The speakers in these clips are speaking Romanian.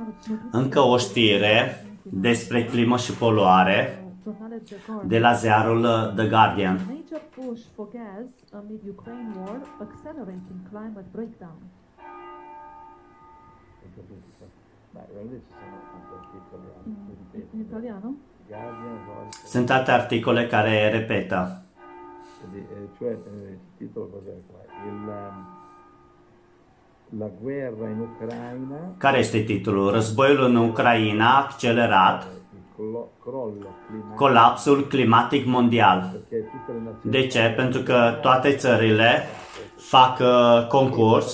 Încă o știre despre climă și poluare de la ziarul The Guardian. Major push for gas amid Ukraine war accelerating climate breakdown. In italiano? Sunt alte articole care repetă. Cioè, il titolo cos'è qua? La guerra in Ucraina. Care este titlul? Războiul în Ucraina a accelerat colapsul climatic mondial. De ce? Pentru că toate țările fac concurs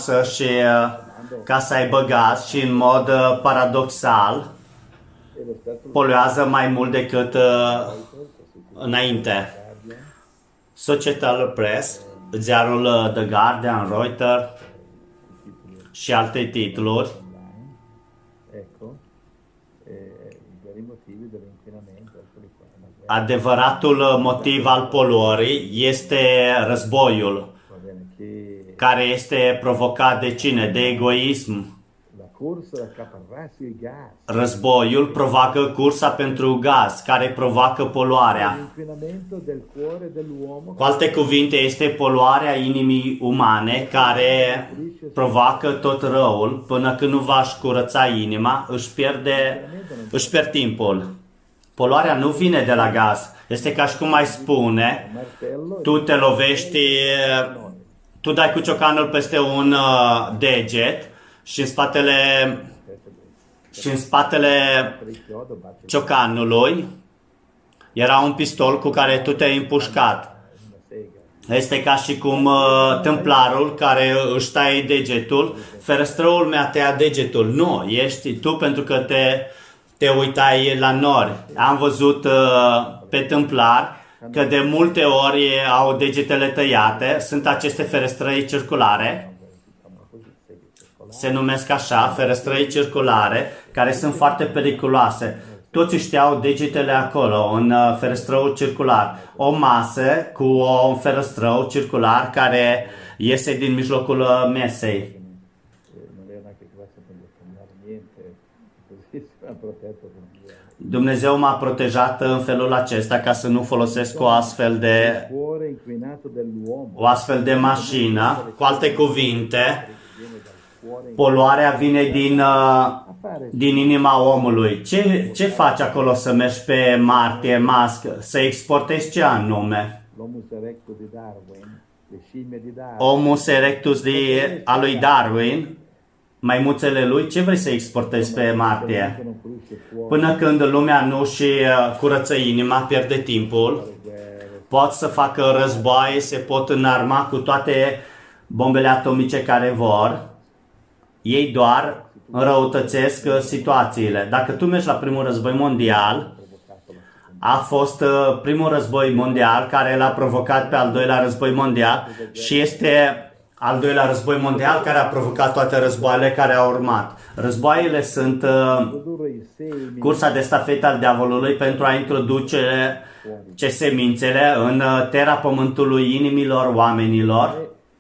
ca să aibă gaz și în mod paradoxal poluează mai mult decât înainte. Societal Press, ziarul The Guardian, Reuters și alte titluri adevăratul motiv al poluării este războiul, care este provocat de cine? De egoism. Războiul provoacă cursa pentru gaz, care provoacă poluarea. Cu alte cuvinte, este poluarea inimii umane care provoacă tot răul. Până când nu va-și curăța inima, își pierd timpul. Poluarea nu vine de la gaz. Este ca și cum ai spune, tu te lovești, tu dai cu ciocanul peste un deget și în spatele ciocanului era un pistol cu care tu te-ai împușcat. Este ca și cum tâmplarul care își taie degetul, ferestrăul mi-a tăiat degetul. Nu, ești tu pentru că te uitai la nori. Am văzut pe tâmplar că de multe ori au degetele tăiate. Sunt aceste ferestrăi circulare. Se numesc așa, ferestrăi circulare, care sunt foarte periculoase. Toți știau degetele acolo, în ferestrăul circular. O masă cu un ferestrău circular care iese din mijlocul mesei. Dumnezeu m-a protejat în felul acesta ca să nu folosesc o astfel de mașină. Cu alte cuvinte, poluarea vine din inima omului. Ce faci acolo să mergi pe Marte, Musk? Să exportezi ce anume? Homus erectus a lui Darwin, maimuțele lui, ce vrei să exportezi pe Marte? Până când lumea nu și curăță inima, pierde timpul, pot să facă războaie, se pot înarma cu toate bombele atomice care vor. Ei doar înrăutățesc situațiile. Dacă tu mergi la primul război mondial, a fost primul război mondial care l-a provocat pe al doilea război mondial și este al doilea război mondial care a provocat toate războaiele care au urmat. Războaiele sunt cursa de stafetă al diavolului pentru a introduce semințele în terra pământului inimilor oamenilor.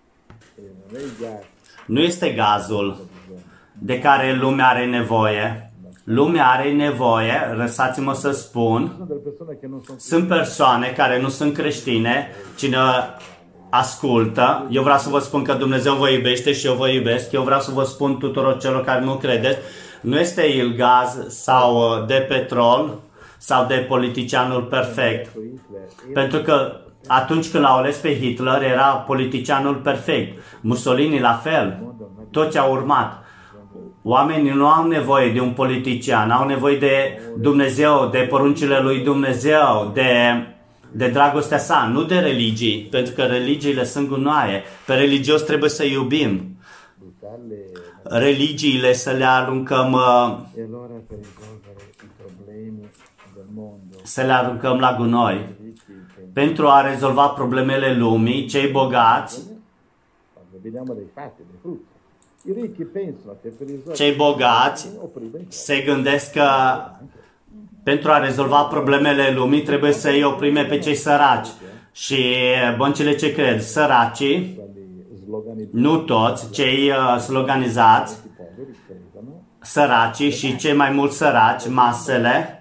Nu este gazul de care lumea are nevoie. Lumea are nevoie, lăsați-mă să spun, sunt persoane care nu sunt creștine, cine ascultă. Eu vreau să vă spun că Dumnezeu vă iubește și eu vă iubesc. Eu vreau să vă spun tuturor celor care nu credeți, nu este el gaz sau de petrol sau de politicianul perfect. Pentru că atunci când l-au ales pe Hitler era politicianul perfect. Mussolini la fel. Toți au urmat. Oamenii nu au nevoie de un politician, au nevoie de Dumnezeu, de poruncile lui Dumnezeu, de dragostea sa, nu de religii, pentru că religiile sunt gunoaie. Pe religios trebuie să iubim. Religiile să le aruncăm la gunoi. Pentru a rezolva problemele lumii, cei bogați se gândesc că pentru a rezolva problemele lumii trebuie să îi oprime pe cei săraci. Și băncile ce cred? Săracii, nu toți, cei sloganizați, săracii și cei mai mulți săraci, masele,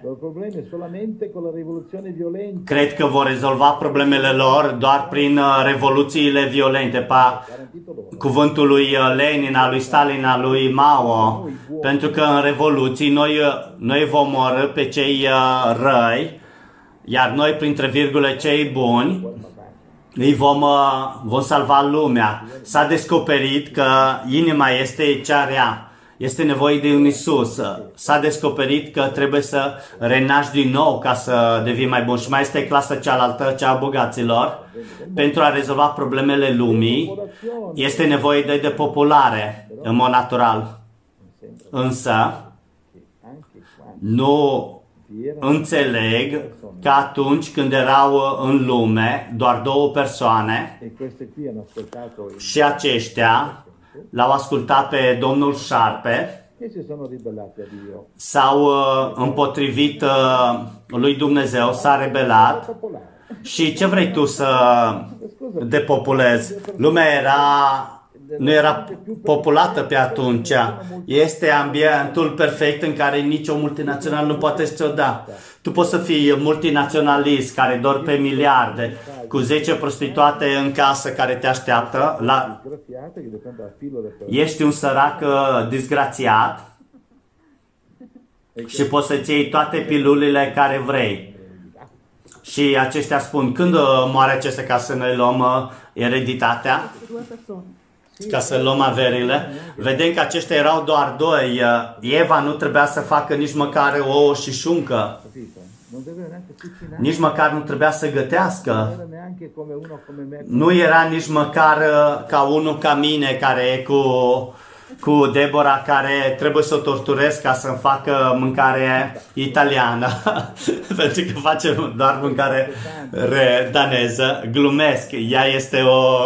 cred că vor rezolva problemele lor doar prin revoluțiile violente, cuvântul lui Lenin, al lui Stalin, al lui Mao, pentru că în revoluții noi vom omorî pe cei răi, iar noi, printre virgule, cei buni, îi vom salva lumea. S-a descoperit că inima este cea rea. Este nevoie de un Isus. S-a descoperit că trebuie să renaști din nou ca să devii mai bun. Și mai este clasa cealaltă, cea a bogaților. Pentru a rezolva problemele lumii, este nevoie de depopulare în mod natural. Însă, nu înțeleg că atunci când erau în lume doar două persoane și aceștia l-au ascultat pe Domnul Șarpe, s-au împotrivit lui Dumnezeu, s-a rebelat. Și ce vrei tu să depopulezi? Lumea nu era populată pe atunci. Este ambientul perfect în care nicio multinațional nu poate să ți-o da. Tu poți să fii multinaționalist care dormi pe miliarde, cu 10 prostituate în casă care te așteaptă. Ești un sărac disgrațiat și poți să-ți iei toate pilulile care vrei. Și aceștia spun, când moare acesta ca să ne luăm ereditatea? Ca să luăm averile. Vedem că aceștia erau doar doi. Eva nu trebuia să facă nici măcar ouă și șuncă. Nici măcar nu trebuia să gătească. Nu era nici măcar ca unul ca mine, care e cu Deborah, care trebuie să o torturez ca să-mi facă mâncare italiană. Pentru că facem doar mâncare daneză. Glumesc. Ea este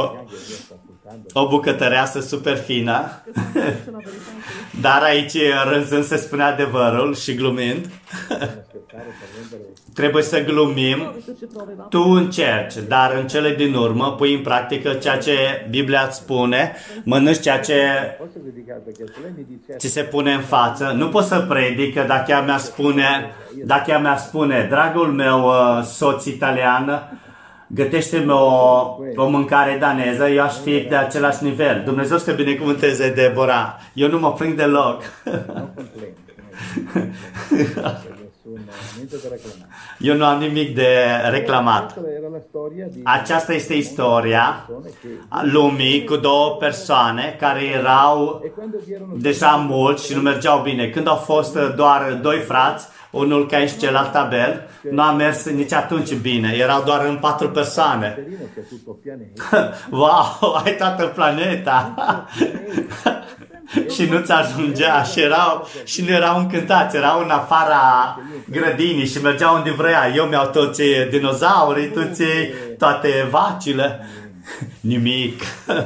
o bucătăreasă super fină. Dar aici, rânzând, se spune adevărul și glumind. Trebuie să glumim. Tu încerci, dar în cele din urmă pui în practică ceea ce Biblia îți spune, mănânci ceea ce ți se pune în față. Nu poți să predic că dacă ea mi-ar spune, dragul meu soț italian, gătește-mi o mâncare daneză, eu aș fi de același nivel. Dumnezeu să te binecuvânteze, Deborah. Eu nu mă plâng deloc. Eu nu am nimic de reclamat. Aceasta este istoria lumii cu două persoane care erau deja mulți și nu mergeau bine. Când au fost doar doi frați, unul Cain și celălalt Abel, nu a mers nici atunci bine. Erau doar în 4 persoane. Wow, ai toată planeta! Și nu ți ajungea și nu erau încântați, erau în afara grădinii și mergeau unde vrea. Eu mi-au toți dinozaurii, tu ții toate vacile. Nimic.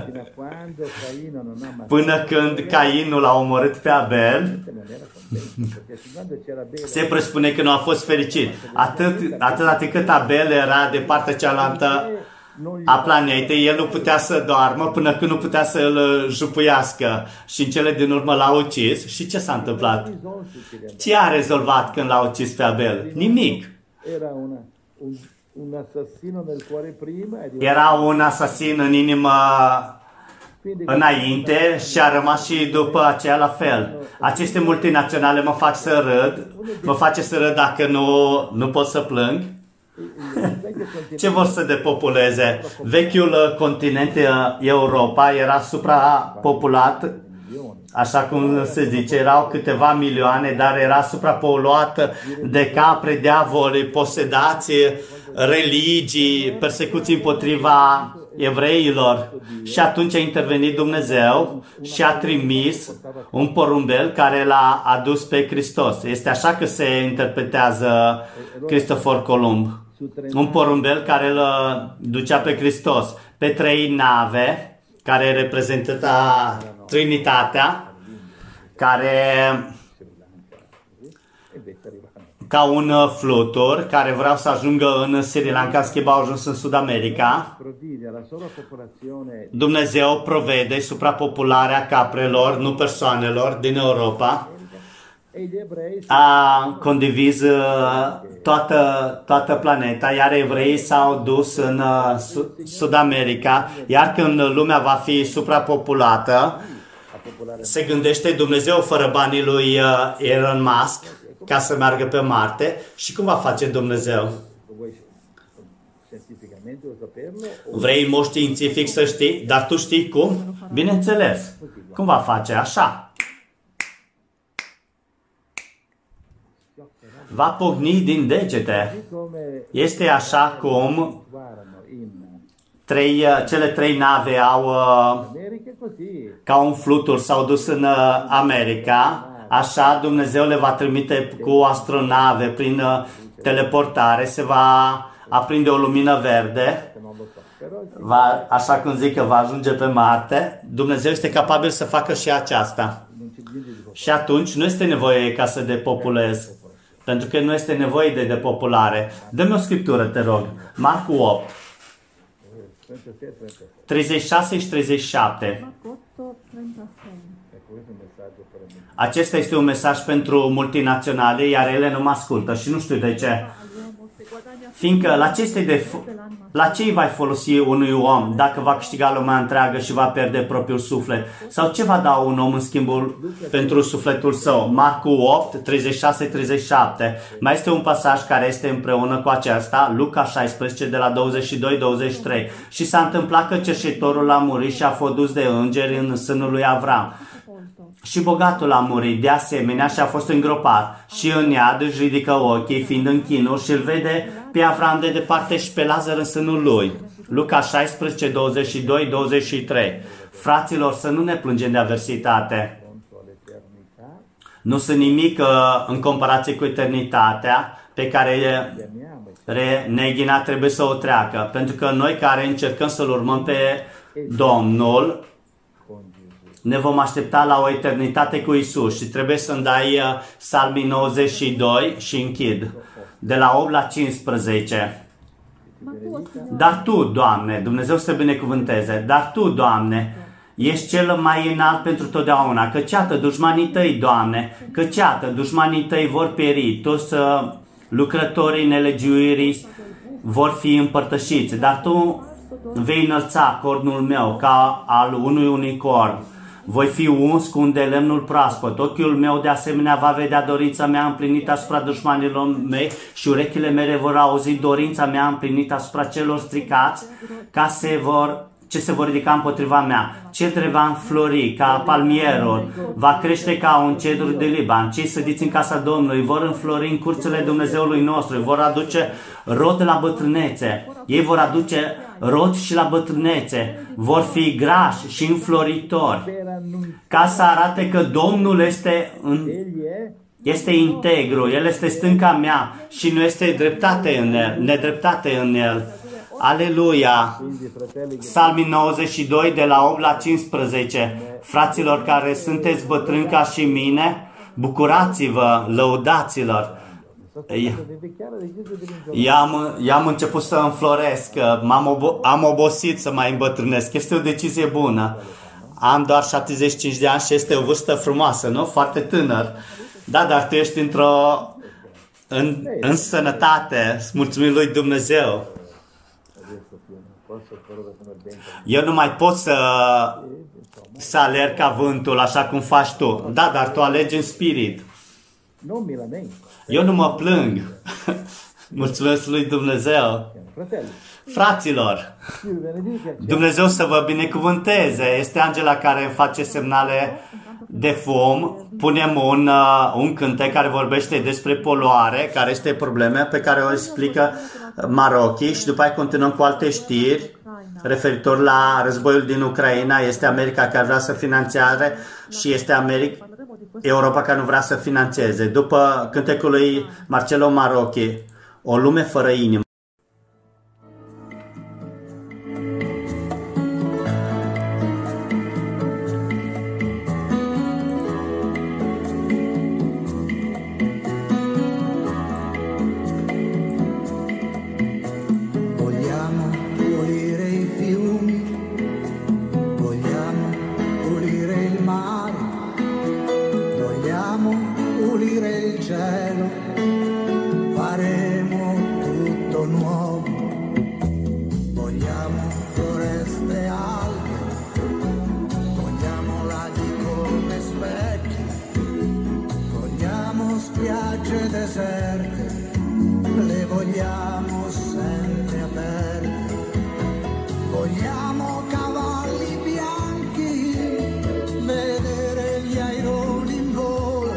Până când Cain nu l-a omorât pe Abel, se presupune că nu a fost fericit. Atât cât Abel era de partea cealaltă a planetei, el nu putea să doarmă până când nu putea să îl jupuiască. Și în cele din urmă l-a ucis. Și ce s-a întâmplat? Ce a rezolvat când l-a ucis pe Abel? Nimic. Era un asasin în inimă înainte și a rămas și după aceea la fel. Aceste multinaționale mă fac să râd, mă face să râd dacă nu pot să plâng. Ce vor să depopuleze? Vechiul continent Europa era suprapopulat, așa cum se zice, erau câteva milioane, dar era suprapoluat de capre, diavoli, posedați, religii, persecuții împotriva evreilor. Și atunci a intervenit Dumnezeu și a trimis un porumbel care l-a adus pe Hristos. Este așa că se interpretează Cristofor Columb. Un porumbel care îl ducea pe Hristos pe 3 nave care reprezintă Trinitatea, care ca un flutur care vreau să ajungă în Sri Lanka, în schimb au ajuns în Sud America. Dumnezeu provede suprapopularea caprelor, nu persoanelor, din Europa. A condiviză toată planeta, iar evreii s-au dus în Sud America, iar când lumea va fi suprapopulată, se gândește Dumnezeu fără banii lui Elon Musk ca să meargă pe Marte. Și cum va face Dumnezeu? Vrei în mod științific să știi? Dar tu știi cum? Bineînțeles. Cum va face? Așa. Va pocni din degete. Este așa cum cele trei nave au ca un flutur s-au dus în America. Așa Dumnezeu le va trimite cu astronave prin teleportare, se va aprinde o lumină verde, așa cum zic că va ajunge pe Marte. Dumnezeu este capabil să facă și aceasta. Și atunci nu este nevoie ca să depopulez, pentru că nu este nevoie de depopulare. Dă-mi o scriptură, te rog. Marcu 8. 36 și 37. Acesta este un mesaj pentru multinaționale, iar ele nu mă ascultă și nu știu de ce. Fiindcă la ce îi va folosi unui om dacă va câștiga lumea întreagă și va pierde propriul suflet? Sau ce va da un om în schimbul pentru sufletul său? Marcu 8, 36-37. Mai este un pasaj care este împreună cu acesta, Luca 16, de la 22-23. Și s-a întâmplat că cerșetorul a murit și a fost dus de îngeri în sânul lui Avram. Și bogatul a murit de asemenea și a fost îngropat. Și în iad își ridică ochii, fiind în chinuri, și îl vede pe Avram de departe și pe Lazar în sânul lui. Luca 16, 22, 23. Fraților, să nu ne plângem de adversitate. Nu sunt nimic în comparație cu eternitatea pe care neghina trebuie să o treacă. Pentru că noi care încercăm să-L urmăm pe Domnul, ne vom aștepta la o eternitate cu Isus și trebuie să-mi dai Psalmii 92 și închid. De la 8 la 15. Dar Tu, Doamne, Dumnezeu să te binecuvânteze, dar Tu, Doamne, ești cel mai înalt pentru totdeauna. Căci iată, dușmanii Tăi, Doamne, căci iată, dușmanii Tăi vor pieri, toți lucrătorii nelegiuirii vor fi împărtășiți, dar Tu vei înălța cornul meu ca al unui unicorn. Voi fi uns cu un de lemnul proaspăt. Ochiul meu de asemenea va vedea dorința mea împlinită asupra dușmanilor mei și urechile mele vor auzi dorința mea împlinită asupra celor stricați ce se vor ridica împotriva mea. Cedre va înflori ca palmierul, va crește ca un cedru de Liban. Cei sădiți în casa Domnului vor înflori în curțile Dumnezeului nostru, vor aduce rod la bătrânețe. Ei vor aduce rod și la bătrânețe, vor fi grași și înfloritori, ca să arate că Domnul este integru, El este stânca mea și nu este dreptate în El, nedreptate în El. Aleluia! Psalmii 92 de la 8 la 15. Fraților care sunteți bătrâni ca și mine, bucurați-vă, lăudați-lor. I-am început să înfloresc, am obosit să mai îmbătrânesc. Este o decizie bună. Am doar 75 de ani și este o vârstă frumoasă, nu? Foarte tânăr. Da, dar tu ești în sănătate. Mulțumim lui Dumnezeu. Eu nu mai pot să alerg ca vântul așa cum faci tu. Da, dar tu alegi în spirit. Eu nu mă plâng. Mulțumesc lui Dumnezeu. Fraților, Dumnezeu să vă binecuvânteze. Este Angela care îmi face semnale de fum. Punem un cântec care vorbește despre poluare, care este probleme pe care o explică Marochi și după aceea continuăm cu alte știri referitor la războiul din Ucraina. Este America care vrea să finanțeze și este Europa care nu vrea să finanțeze. După cântecul lui Marcello Marochi, O lume fără inimă. pulire il cielo, faremo tutto nuovo. Vogliamo foreste alte, vogliamo laghi come specchi, vogliamo spiagge deserte, le vogliamo sempre aperte, vogliamo cavalli bianchi, vedere gli aironi in volo,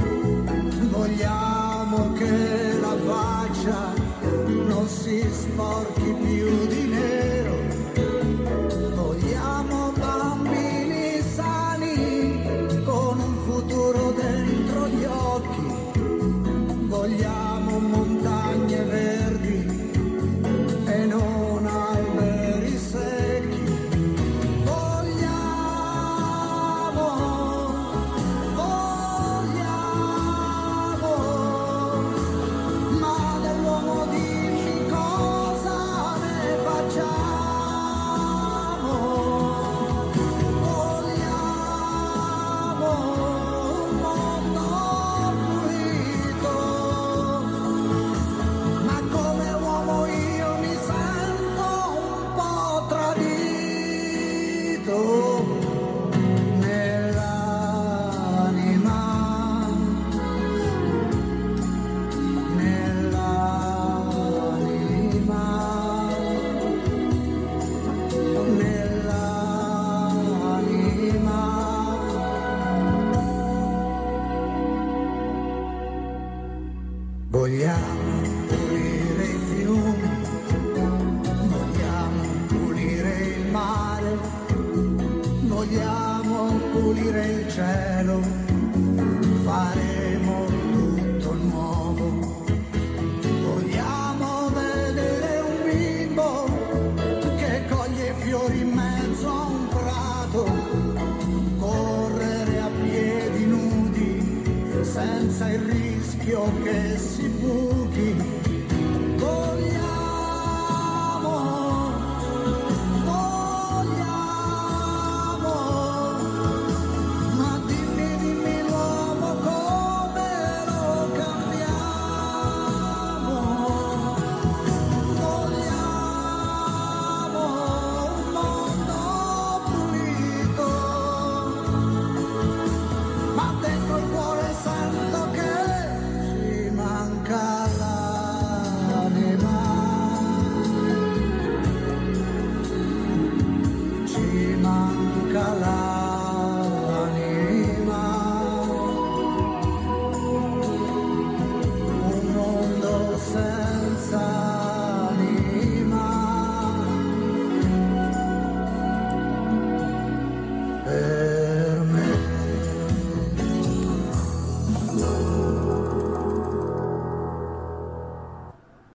vogliamo che la faccia non si sporchi più di nero, vogliamo bambini sani con un futuro dentro gli occhi, vogliamo montagne verdi e non alberi secchi, vogliamo, ma dell'uomo dimmi cosa ne facciamo, vogliamo un mondo pulito, ma come uomo io mi sento un po' tradito nell'anima, nell'anima, nell'anima. Vogliamo pulire i fiumi, vogliamo pulire il mare, vogliamo pulire il cielo, faremo tutto nuovo. Vogliamo vedere un bimbo che coglie fiori in mezzo a un prato, correre a piedi nudi senza il rischio che si buchi. Vogliamo